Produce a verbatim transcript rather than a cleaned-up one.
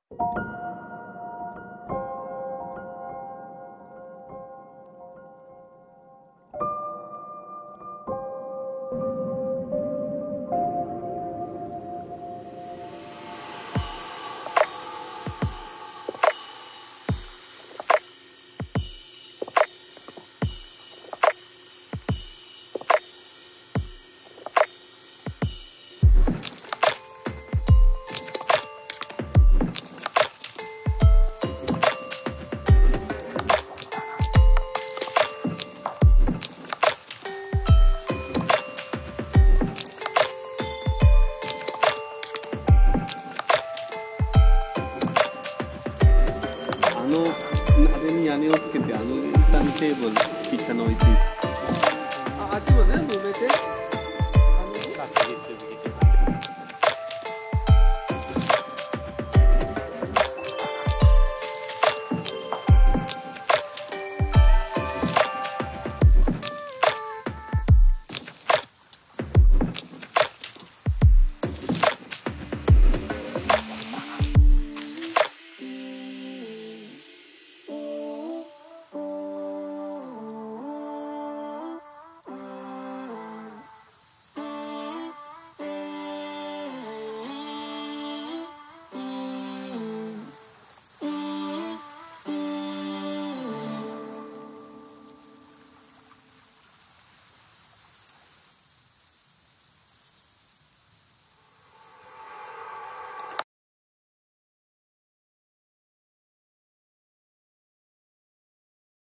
あのあれに屋根をつけて、あの板にテーブルちっちゃな置いて、あ、あっちも全部埋めて。